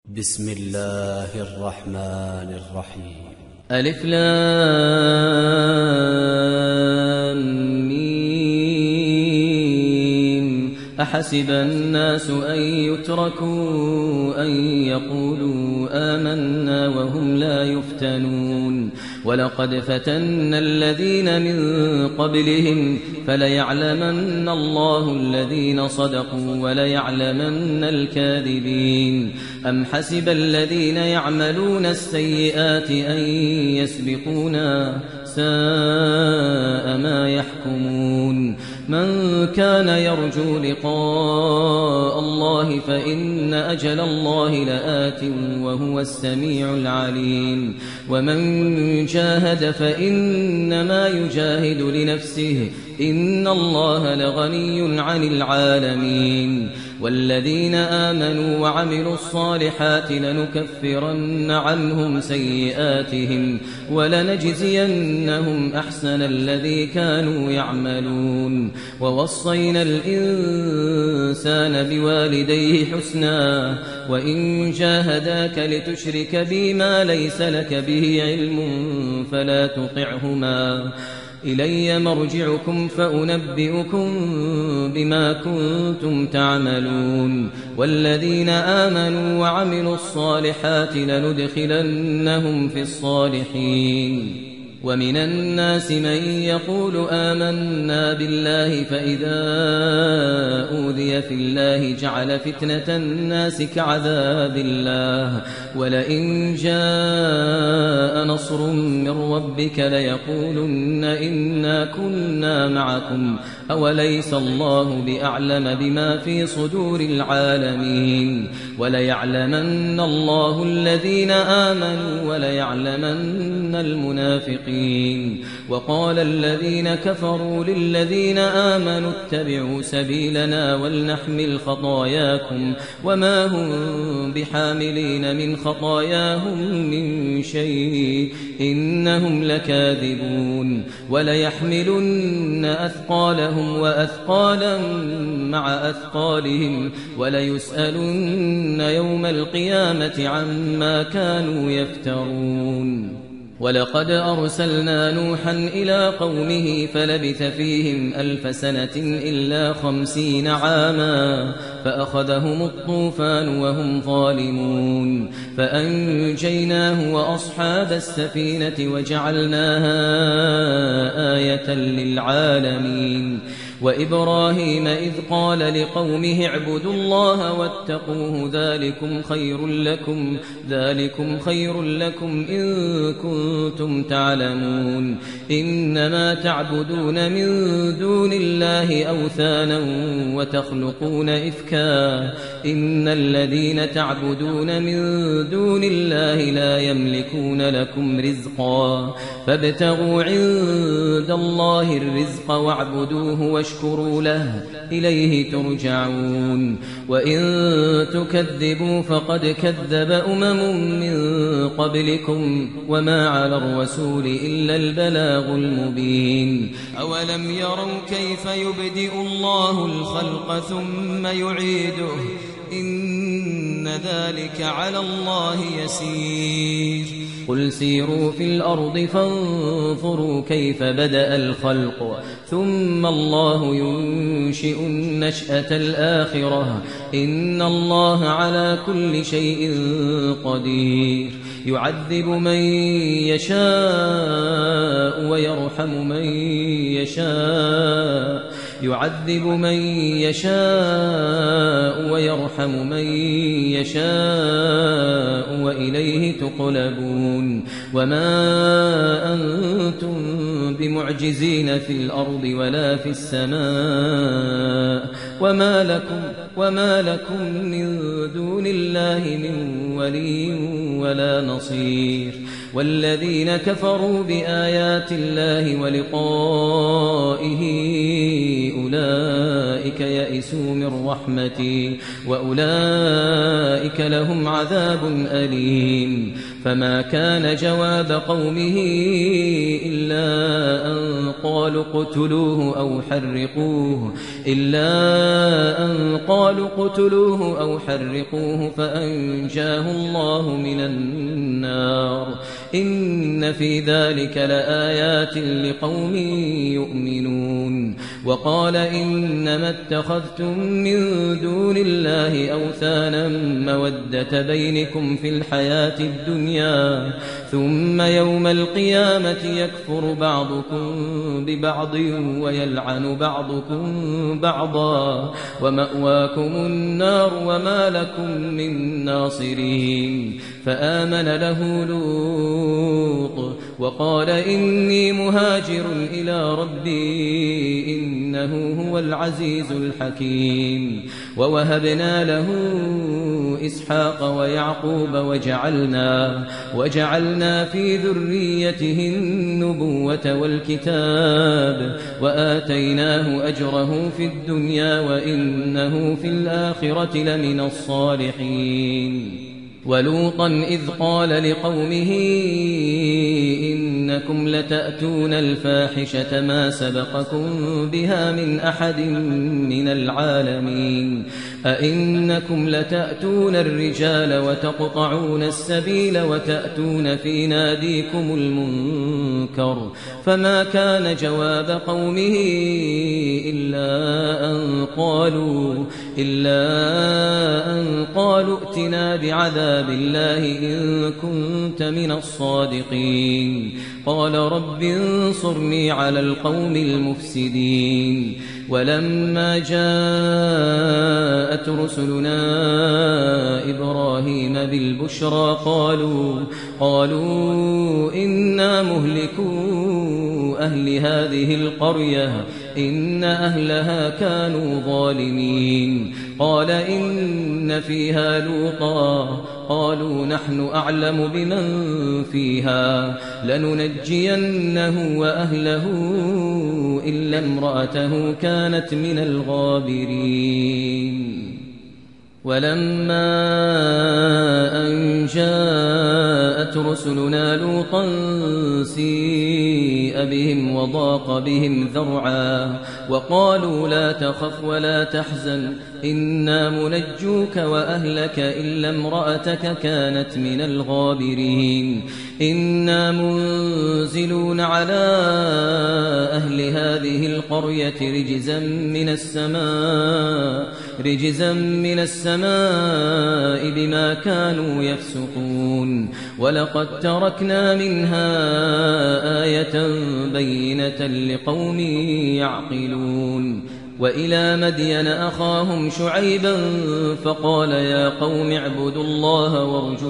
بسم الله الرحمن الرحيم. ألف لام ميم. أحسب الناس أن يتركوا أن يقولوا آمنا وهم لا يفتنون ولقد فتنا الذين من قبلهم فليعلمن الله الذين صدقوا وليعلمن الكاذبين. أم حسب الذين يعملون السيئات أن يسبقونا ساء ما يحكمون. من كان يرجو لقاء الله فإن أجل الله لآت وهو السميع العليم. ومن جاهد فإنما يجاهد لنفسه إن الله لغني عن العالمين. والذين آمنوا وعملوا الصالحات لنكفرن عنهم سيئاتهم ولنجزينهم أحسن الذي كانوا يعملون. ووصينا الإنسان بوالديه حسنا وإن جاهداك لتشرك بي ما ليس لك به علم فلا تطعهما إلي مرجعكم فأنبئكم بما كنتم تعملون. والذين آمنوا وعملوا الصالحات لندخلنهم في الصالحين. ومن الناس من يقول آمنا بالله فإذا أوذي في الله جعل فتنة الناس كعذاب الله ولئن جاء نصر من ربك ليقولن إنا كنا معكم أوليس الله بأعلم بما في صدور العالمين. وليعلمن الله الذين آمنوا وليعلمن المنافقين. وقال الذين كفروا للذين آمنوا اتبعوا سبيلنا ولنحمل خطاياكم وما هم بحاملين من خطاياهم من شيء إنهم لكاذبون. وليحملن أثقالهم وأثقالا مع أثقالهم وليسألن يوم القيامة عما كانوا يفترون. ولقد أرسلنا نوحا إلى قومه فلبث فيهم 1000 سنة إلا 50 عاما فأخذهم الطوفان وهم ظالمون فأنجيناه وأصحاب السفينة وجعلناها آية للعالمين. وإبراهيم إذ قال لقومه اعبدوا الله واتقوه ذلكم خير لكم إن كنتم تعلمون. إنما تعبدون من دون الله أوثانا وتخلقون إفكا إن الذين تعبدون من دون الله لا يملكون لكم رزقا فابتغوا عند الله الرزق واعبدوه واشكروا له إليه ترجعون. وإن تكذبوا فقد كذب من قبلكم وما على الرسول إلا البلاغ المبين. أولم يروا كيف يبدئ الله الخلق ثم يعيده إن ذلك على الله يسير. قل سيروا في الأرض فانظروا كيف بدأ الخلق ثم الله ينشئ النشأة الآخرة إن الله على كل شيء قدير. يعذب من يشاء ويرحم من يشاء ويرحم من يشاء وإليه تقلبون. وما أنتم بمعجزين في الأرض ولا في السماء وما لكم من دون الله من ولي ولا نصير. والذين كفروا بآيات الله ولقائه أولئك يئسوا من رحمتي وأولئك لهم عذاب أليم. فما كان جواب قومه إلا أن قالوا اقتلوه أو حرقوه فأنجاه الله من النار إن في ذلك لآيات لقوم يؤمنون وقال إنما اتخذتم من دون الله أوثانا مودة بينكم في الحياة الدنيا ثم يوم القيامة يكفر بعضكم ببعض ويلعن بعضكم بعضا ومأواكم النار وما لكم من ناصرين فآمن له لوط وقال إني مهاجر إلى ربي إنه هو العزيز الحكيم ووهبنا له إسحاق ويعقوب وجعلنا في ذريته النبوة والكتاب وآتيناه أجره في الدنيا وإنه في الآخرة لمن الصالحين ولوطا إذ قال لقومه إنكم لتأتون الفاحشة ما سبقكم بها من أحد من العالمين أئنكم لتأتون الرجال وتقطعون السبيل وتأتون في ناديكم المنكر فما كان جواب قومه إلا أن قالوا ائتنا بعذاب الله إن كنت من الصادقين قال رب انصرني على القوم المفسدين ولما جاءت رسلنا إبراهيم بالبشرى قالوا إنا مهلكو أهل هذه القرية إن أهلها كانوا ظالمين قال إن فيها لوطا قالوا نحن أعلم بمن فيها لننجينه وأهله إلا امرأته كانت من الغابرين ولما أن جاءت رسلنا لوطا سيء بهم وضاق بهم ذرعا وقالوا لا تخف ولا تحزن إنا منجوك وأهلك إلا امرأتك كانت من الغابرين إنا منزلون على أهل هذه القرية رجزا من السماء بما كانوا يفسقون ولقد تركنا منها آية بينة لقوم يعقلون وإلى مدين أخاهم شعيبا فقال يا قوم اعبدوا الله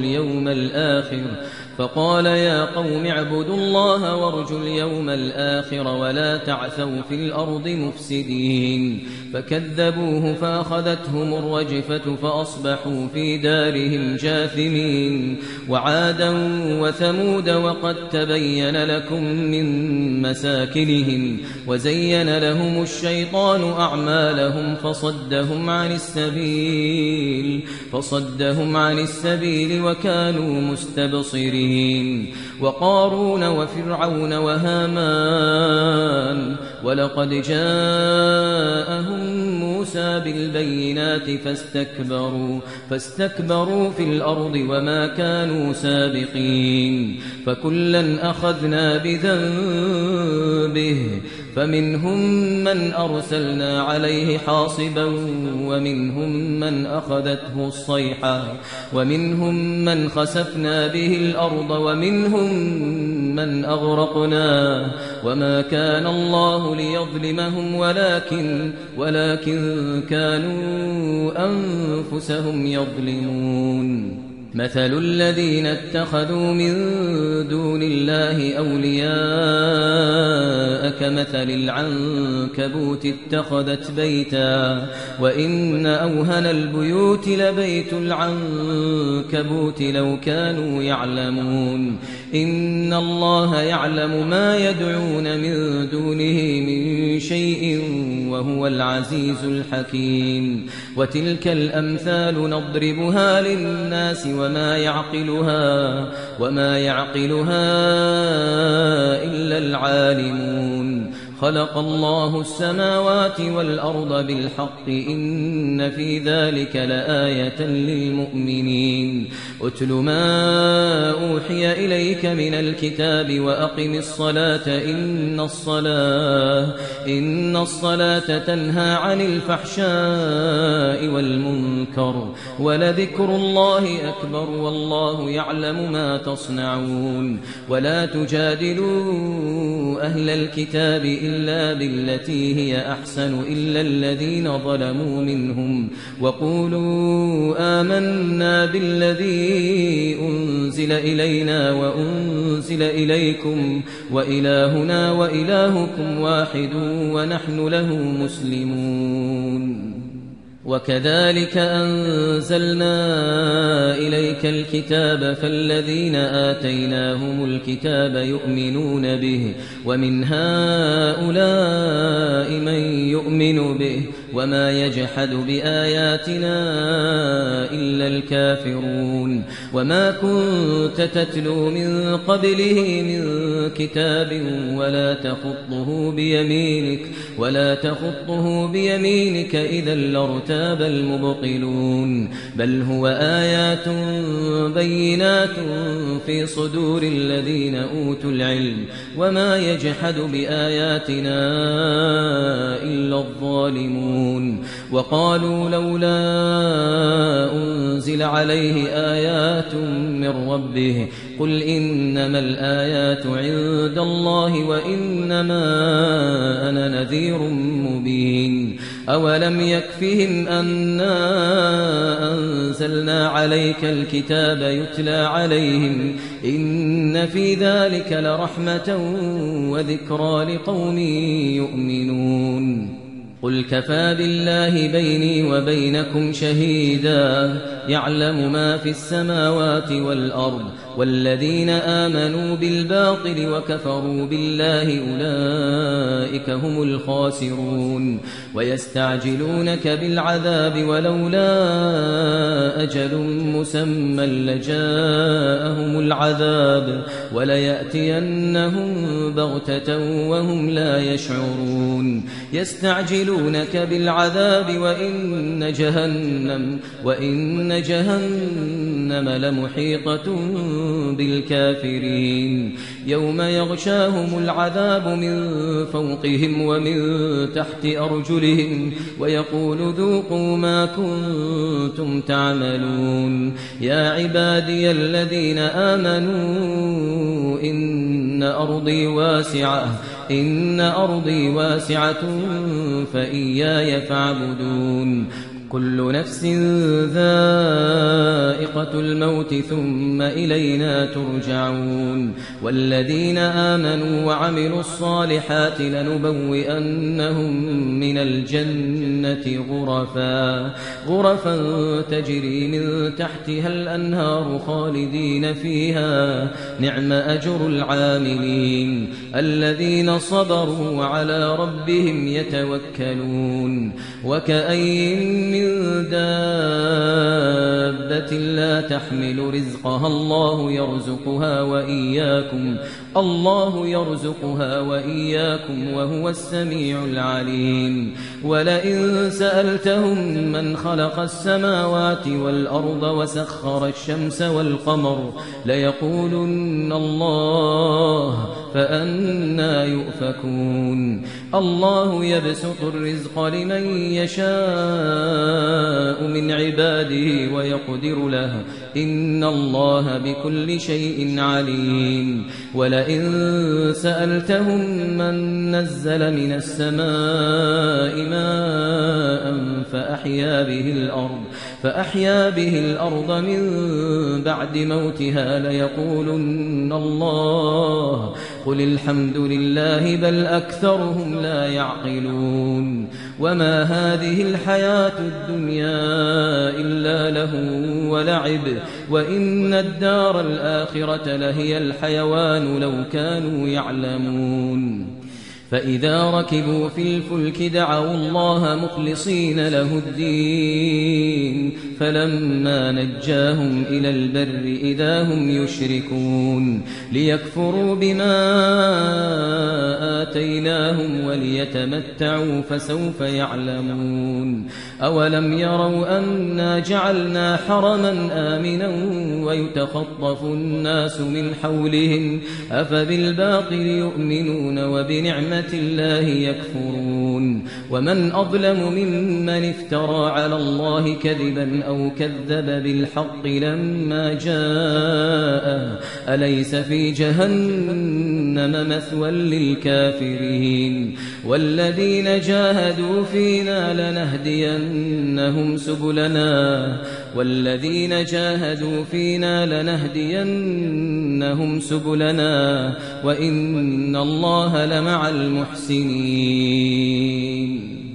وارجوا اليوم الآخر ولا تعثوا في الأرض مفسدين فكذبوه فأخذتهم الرجفة فأصبحوا في دارهم جاثمين وعادا وثمود وقد تبين لكم من مساكنهم وزين لهم الشيطان أعمالهم فصدهم عن السبيل وكانوا مستبصرين وقارون وفرعون وهامان ولقد جاءهم موسى بالبينات فاستكبروا في الأرض وما كانوا سابقين فكلا أخذنا بذنبه فمنهم من أرسلنا عليه حاصبا ومنهم من أخذته الصيحة ومنهم من خسفنا به الأرض ومنهم من أغرقنا وما كان الله ليظلمهم ولكن كانوا أنفسهم يظلمون مثل الذين اتخذوا من دون الله أولياء كمثل العنكبوت اتخذت بيتا وإن أوهن البيوت لبيت العنكبوت لو كانوا يعلمون إن الله يعلم ما يدعون من دونه من شيء وهو العزيز الحكيم وتلك الأمثال نضربها للناس وما يعقلها إلا العالمون خلق الله السماوات والأرض بالحق إن في ذلك لآية للمؤمنين أتل ما أوحي إليك من الكتاب وأقم الصلاة إن الصلاة تنهى عن الفحشاء والمنكر ولذكر الله أكبر والله يعلم ما تصنعون ولا تجادلوا أهل الكتاب إلا بالتي هي أحسن إلا الذين ظلموا منهم وقولوا آمنا بالذي أنزل إلينا وأنزل إليكم وإلهنا وإلهكم واحد ونحن له مسلمون وكذلك أنزلنا إليك الكتاب فالذين آتيناهم الكتاب يؤمنون به ومن هؤلاء من يؤمن به وما يجحد بآياتنا إلا الكافرون وما كنت تتلو من قبله من كتاب ولا تخطه بيمينك إذا لارتاب المبطلون بل هو آيات بينات في صدور الذين أوتوا العلم وما يجحد بآياتنا إلا الظالمون وقالوا لولا أنزل عليه آيات من ربه قل إنما الآيات عند الله وإنما أنا نذير مبين أولم يكفهم أنا أنزلنا عليك الكتاب يتلى عليهم إن في ذلك لرحمة وذكرى لقوم يؤمنون قل كفى بالله بيني وبينكم شهيدا يعلم ما في السماوات والأرض والذين آمنوا بالباطل وكفروا بالله أولئك هم الخاسرون ويستعجلونك بالعذاب ولولا أجل مسمى لجاءهم العذاب وليأتينهم بغتة وهم لا يشعرون يستعجلونك بالعذاب وإن جهنم لمحيطة بالكافرين يوم يغشاهم العذاب من فوقهم ومن تحت أرجلهم ويقول ذوقوا ما كنتم تعملون يا عبادي الذين آمنوا إن أرضي واسعة فإياي فاعبدون كل نفس ذائقة الموت ثم إلينا ترجعون والذين آمنوا وعملوا الصالحات لنبوئنهم من الجنة غرفا تجري من تحتها الأنهار خالدين فيها نعم أجر العاملين الذين صبروا وعلى ربهم يتوكلون وكأين من دابة لا تحمل رزقها الله يرزقها وإياكم وهو السميع العليم ولئن سألتهم من خلق السماوات والأرض وسخر الشمس والقمر ليقولن الله فأنى يؤفكون الله يبسط الرزق لمن يشاء من عباده ويقدر له إن الله بكل شيء عليم ولئن سألتهم من نزل من السماء ماء فأحيا به الأرض من بعد موتها ليقولن الله قل الحمد لله بل أكثرهم لا يعقلون وما هذه الحياة الدنيا إلا لهو ولعب وإن الدار الآخرة لهي الحيوان لو كانوا يعلمون فإذا ركبوا في الفلك دعوا الله مخلصين له الدين فلما نجاهم إلى البر إذا هم يشركون ليكفروا بما آتيناهم وليتمتعوا فسوف يعلمون أولم يروا أنا جعلنا حرما آمنا ويتخطف الناس من حولهم أفبالباطل يؤمنون وبنعمة الله يكفرون ومن أظلم ممن افترى على الله كذبا أو كذب بالحق لما جاءه أليس في جهنم مثوى للكافرين والذين جاهدوا فينا لنهدينهم سبلنا وإن الله لمع المحسنين